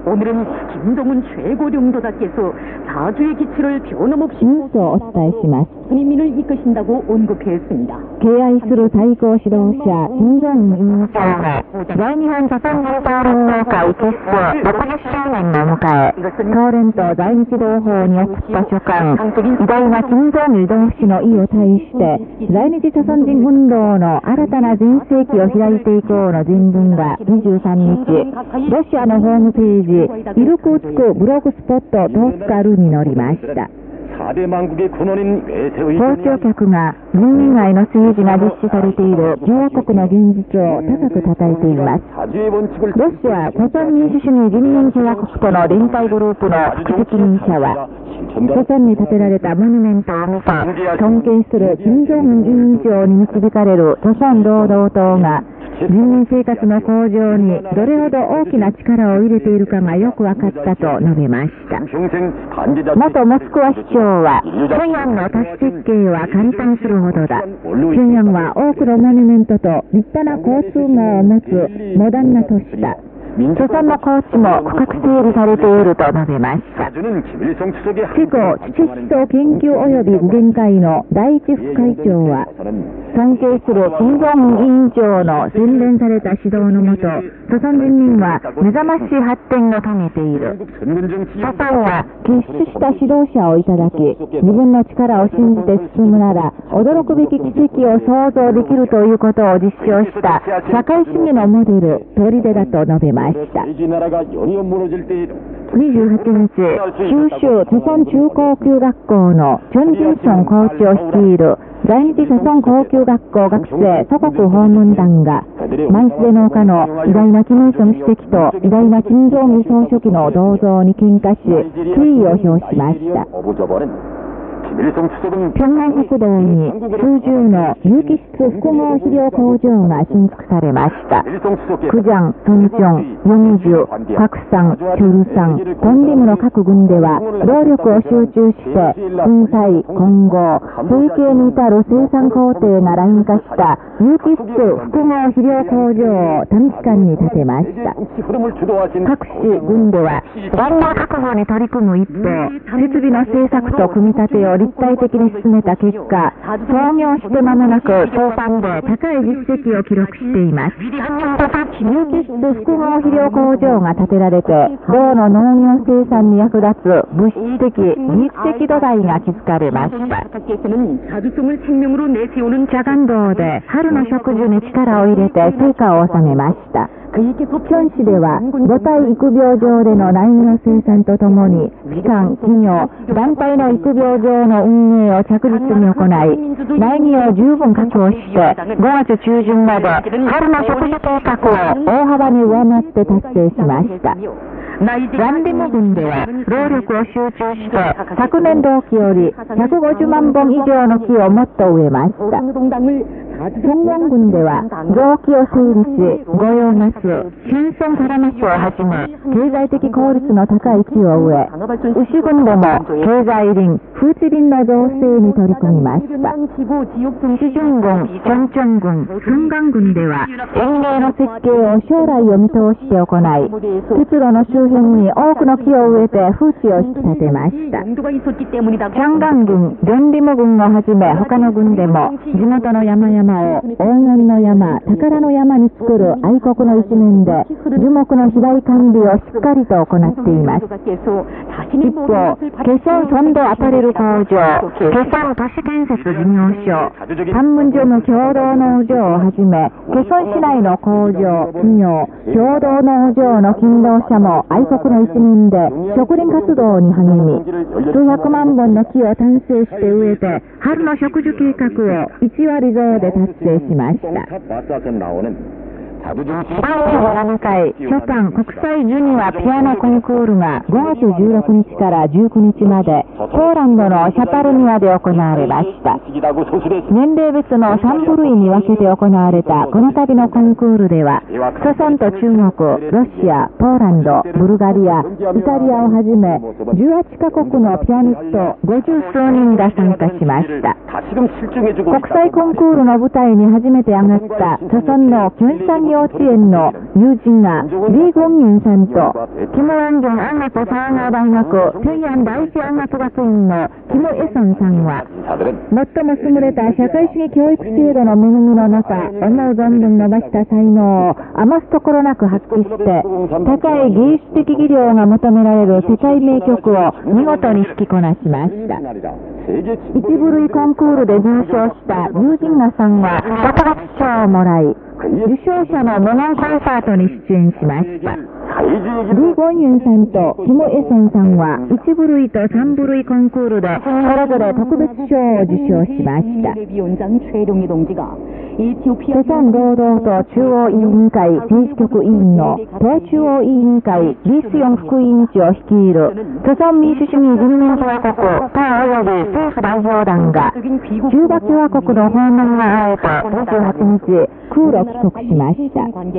오늘은 김동훈 최고령도자께서 사주의 기치를 변함없이 ニュースをお伝えします。 군인민을 이끄신다고 언급했습니다. 敬愛する最高指導者、金正恩委員長が、在日本朝鮮労働連合会結成60周年を迎え、東連と在日同胞に送った書簡、偉大な金正恩同志の意を対して、在日朝鮮人運動の新たな全盛期を開いていこうの全文が23日、ロシアのホームページ、イルクーツクブログスポットトースカルに載りました。傍聴客が軍以外の政治が実施されている共和国の現実を高く称えています。ロシア朝鮮民主主義人民共和国との連帯グループの副責任者は、朝鮮に建てられたモニュメントを見て尊敬する金正恩委員長に導かれる朝鮮労働党が人民生活の向上にどれほど大きな力を入れているかがよく分かったと述べました。元モスクワ市長は、平壌の都市設計は簡単するほどだ。平壌は多くのモニュメントと立派な交通網を持つモダンな都市だ。朝鮮の高地も区画整理されていると述べました。チェコ土思想研究及び具現会の第一副会長は、尊敬する金正恩委員長の洗練された指導のもと、朝鮮人民は目覚ましい発展を遂げている。朝鮮は傑出した指導者をいただき、自分の力を信じて進むなら、驚くべき奇跡を想像できるということを実証した社会主義のモデル、砦だと述べました。28日、九州朝鮮中高級学校のチョン・ジンソン校長率いる在日朝鮮高級学校学生祖国訪問団が、満州で農家の偉大な金正恩主席と偉大な金正恩総書記の銅像に献花し、敬意を表しました。平壌北道に数十の有機質複合肥料工場が新築されました。クジャン、トンチョン、ヨンジュ、パクサン、チョルサン、トンリムの各軍では労力を集中して粉砕、混合、成形に至る生産工程がライン化した有機質複合肥料工場を短期間に建てました。各市軍ではランナー確保に取り組む一方、設備の製作と組み立てを立体的に進めた結果、創業して間もなく生産で高い実績を記録しています。有機質複合肥料工場が建てられて、道の農業生産に役立つ物質的、技術的土台が築かれました。チャガン道で春の植樹に力を入れて成果を収めました。キョン市では母体育苗場での苗木の生産とともに、機関、企業、団体の育苗場の運営を着実に行い、苗木を十分確保して5月中旬まで春の植樹計画を大幅に上回って達成しました。ランデム郡では労力を集中して昨年同期より150万本以上の木をもっと植えました。平壌郡では臓器を整理し、御用ガス、新鮮からマスをはじめ経済的効率の高い木を植え、牛郡でも経済林、風地林の造成に取り組みました。シジュン郡、チョンチョン郡、サンガン郡では園芸の設計を将来を見通して行い、鉄路の周辺に多くの木を植えて風地を引き立てました。チャンガン郡、リョンリム郡をはじめ他の郡でも地元の山々を黄金の山、宝の山に作る愛国の一面で樹木の肥大管理をしっかりと行っています。一方、ケソン村土アパレル工場、ケソン都市建設事業所、パンムンジョム共同農場をはじめケソン市内の工場、企業、共同農場の勤労者も愛国の一面で植林活動に励み、数百万本の木を単成して植えて春の植樹計画を1割増で達成しました。第27回ショパン国際ジュニアピアノコンクールが5月16日から19日までポーランドのシャパルニアで行われました。年齢別の3部類に分けて行われたこの度のコンクールでは、朝鮮と中国、ロシア、ポーランド、ブルガリア、イタリアをはじめ18カ国のピアニスト50数人が参加しました。国際コンクールの舞台に初めて上がった朝鮮のキョンサン幼稚園の友人がリー・ゴンミンさんと、キム・ワンジョン安楽佐賀大学平安第一安楽学院のキム・エソンさんは、最も優れた社会主義教育制度の恵みの中、思う存分伸ばした才能を余すところなく発揮して、高い芸術的技量が求められる世界名曲を見事に弾きこなしました。一部類コンクールで入賞した友人がさんは特別賞をもらい、受賞者の無言コンサートに出演しました。リー・ゴンユンさんとキム・エソンさんは1部類と3部類コンクールでそれぞれ特別賞を受賞しました。朝鮮労働党中央委員会政治局委員の党中央委員会リ・スヨン副委員長率いる朝鮮民主主義人民共和国党及び政府代表団がキューバ共和国の訪問があえて28日空路帰国しました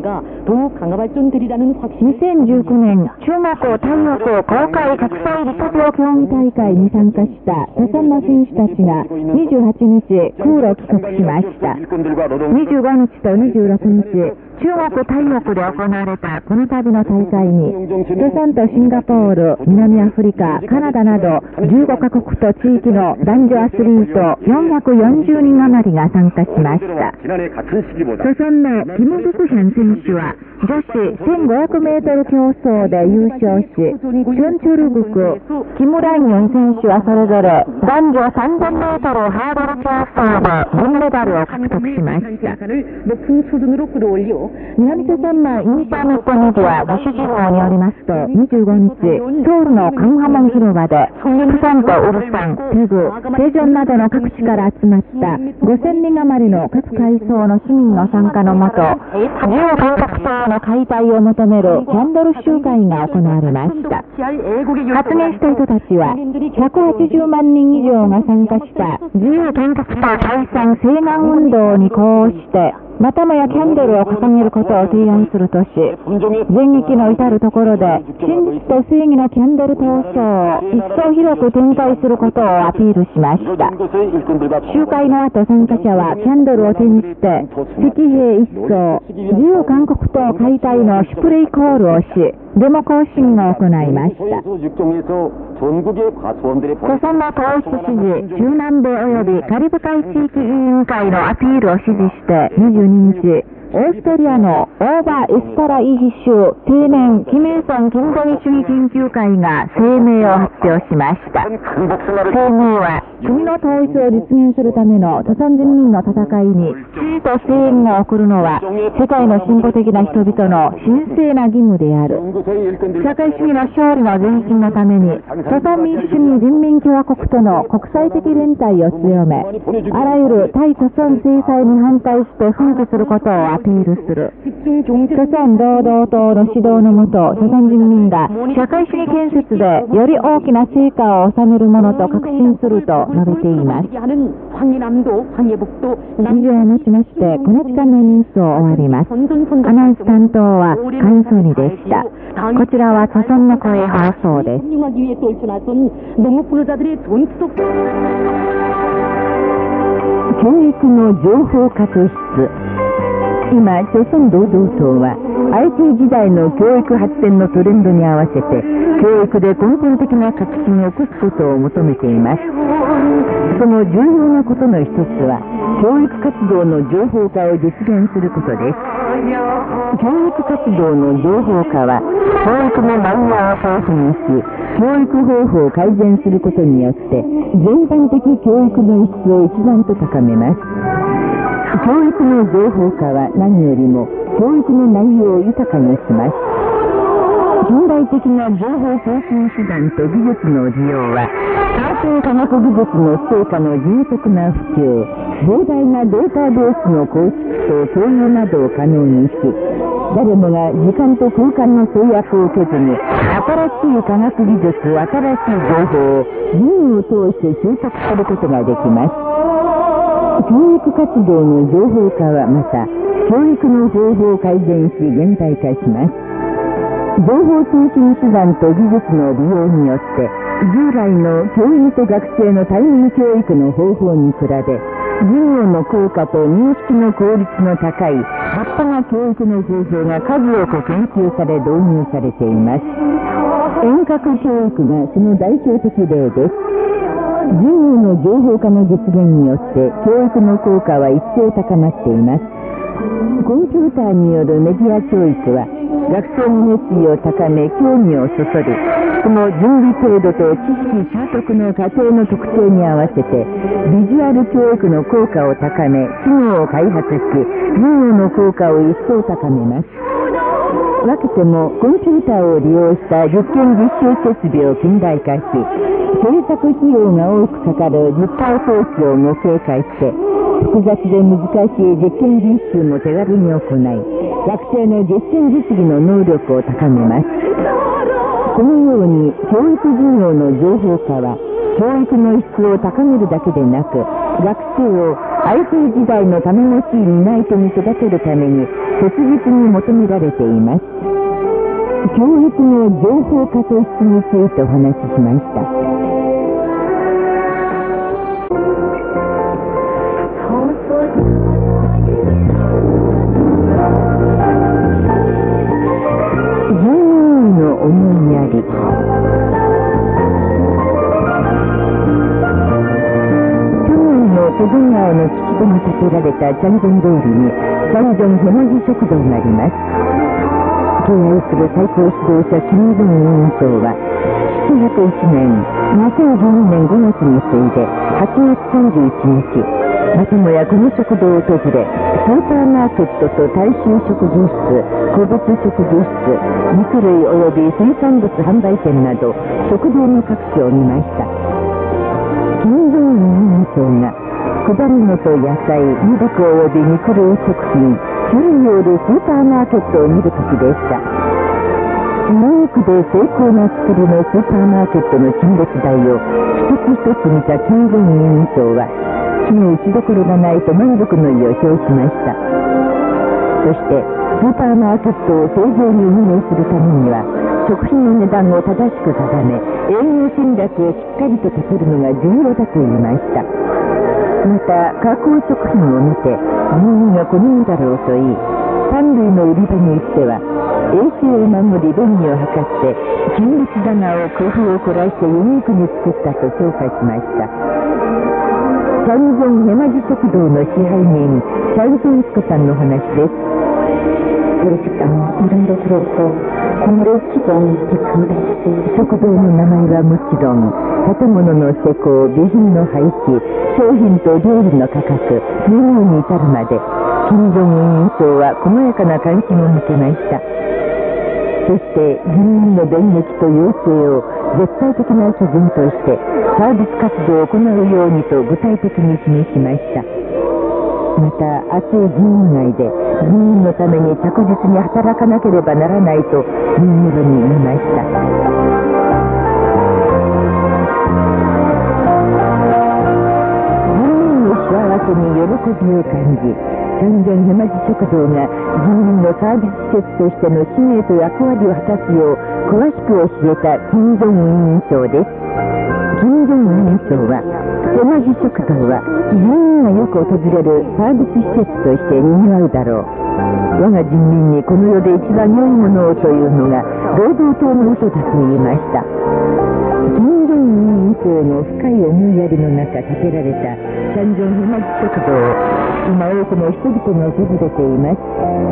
。2019年中国体育公開国際陸上競技大会に参加した朝鮮の選手たちが28日空路帰国しました。25日と26日中国体育で行われたこの度の大会に朝鮮とシンガポール、南アフリカ、カナダなど15カ国と地域の男女アスリート440人余りが参加しました。朝鮮のキム・ブクヒャン選手は女子1500メートル競争で優勝し、チョン・チョルグク、キム・ライヨン選手はそれぞれ男女3000メートルハードル競争で銀メダルを獲得しました。南朝鮮のインターネットメディアご主人号によりますと、25日ソウルのカンハモン広場でプサンとウルサン、テグ、テジョンなどの各地から集まった5000人余りの各階層の市民の参加のもと、自由感覚党の解体を求めるキャンドル集会が行われました。発言した人たちは180万人以上が参加した自由感覚党解散請願運動に呼応してまたもやキャンドルを掲げることを提案するとし、全域の至るところで真実と正義のキャンドル闘争を一層広く展開することをアピールしました。集会の後、参加者はキャンドルを手にして赤兵一掃、自由韓国党解体のシュプレイコールをし、デモ行進を行いました。朝鮮の統一支持中南米及びカリブ海地域委員会のアピールを支持して22日、オーストリアのオーバー・エスタライヒ州青年キム・イルソン・キム・ゴミ主義研究会が声明を発表しました。声明は国の統一を実現するための朝鮮人民の戦いに地位と声援を送るのは世界の進歩的な人々の神聖な義務である。社会主義の勝利の前進のために朝鮮民主主義人民共和国との国際的連帯を強め、あらゆる対朝鮮制裁に反対して奮起することをアピールする。朝鮮労働党の指導のもと、朝鮮人民が社会主義建設でより大きな成果を収めるものと確信すると述べています。以上をもちましてこの時間のニュースを終わります。アナウンス担当はカンソニでした。こちらは朝鮮の声放送です。教育の情報化と質。今、朝鮮労働党は IT 時代の教育発展のトレンドに合わせて教育で根本的な革新を起こすことを求めています。その重要なことの一つは教育活動の情報化を実現することです。教育活動の情報化は教育の内容を商品し、教育方法を改善することによって全般的教育の質を一段と高めます。教育の情報化は何よりも教育の内容を豊かにします。近代的な情報送信手段と技術の利用は最新科学技術の成果の迅速な普及、膨大なデータベースの構築と共有などを可能にし、誰もが時間と空間の制約を受けずに新しい科学技術、新しい情報を人員を通して習得することができます。教育活動の情報化はまた教育の方法を改善し現代化します。情報通信手段と技術の利用によって従来の教員と学生の対面教育の方法に比べ授業の効果と認識の効率の高い葉っぱがな教育の方法が数多く研究され導入されています。遠隔教育がその代表的例です。授業の情報化の実現によって教育の効果は一層高まっています。コンピューターによるメディア教育は学生の熱意を高め興味をそそり、その準備程度と知識習得の過程の特徴に合わせてビジュアル教育の効果を高め機能を開発し、授業の効果を一層高めます。分けてもコンピューターを利用した実験実習設備を近代化し、制作費用が多くかかる実体装置を無形化して、複雑で難しい実験実習も手軽に行い、学生の実践実技の能力を高めます。このように教育事業の情報化は教育の質を高めるだけでなく、学生を IT 時代の頼もしい担い手に育てるために切実に求められています。教育の情報化と質についてお話ししました。思いやり。去年のセドン川の岸辺に建てられたチャンジョン通りにチャンジョンヘマジ食堂があります。敬愛する最高指導者金正恩委員長は701年2012年5月に次いで8月31日、またもやこの食堂を訪れ、スーパーマーケットと大衆食事室、古物食事室、肉類及び水産物販売店など食堂の各所を見ました。金正恩委員長が果物と野菜、ミルク及び肉類食品、種類によるスーパーマーケットを見るときでした。ユニークで精巧な作りのスーパーマーケットの陳列台を一つ一つ見た金正恩委員長は、地の打ちどころがないと満足の意を表しました。そしてスーパーマーケットを正常に運営するためには、食品の値段を正しく定め、営業戦略をしっかりと立てるのが重要だと言いました。また加工食品を見て人間が好むだろうと言い、パン類の売り場に行っては衛生を守り便宜を図って陳列棚を工夫を凝らしてユニークに作ったと評価しました。チャンジョンヘマジ食堂の支配人チャン・ソンスコさんの話です。食堂の名前はもちろん、建物の施工、備品の配置、商品と料理の価格、メニューに至るまで、金正恩委員長は細やかな関心を向けました。そして人民の便益と要請を絶対的な基準としてサービス活動を行うようにと具体的に示しました。また暑い議員内で議員のために着実に働かなければならないと民意論に言いました。幸せに喜びを感じ、チャンジョンヘマジ食堂が人民のサービス施設としての使命と役割を果たすよう詳しく教えた金正恩委員長です。金正恩委員長は、ヘマジ食堂は人民がよく訪れるサービス施設として賑わうだろう。我が人民にこの世で一番良いものをというのが労働党の嘘だと言いました。金正恩委員長の深い思いやりの中建てられたチャンジョンヘマジ食堂を今多くの人々が訪れています。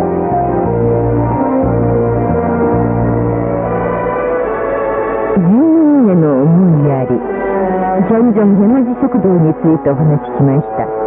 人民への思いやり、チャンジョンヘマジ食堂についてお話ししました。